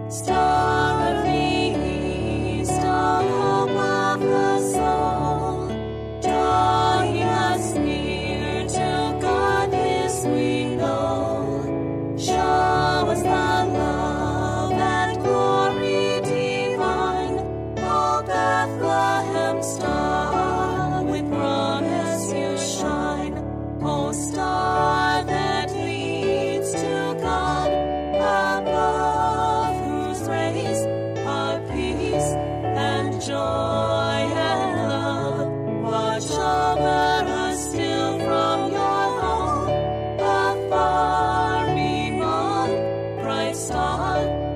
Star of the east, a hope of the soul, drawing us near to God this we know. Show us the love and glory divine, O Bethlehem star, with promise you shine. O star that leads to God above, whose rays are peace and joy and love. Watch over us still from your home, afar beyond, bright star.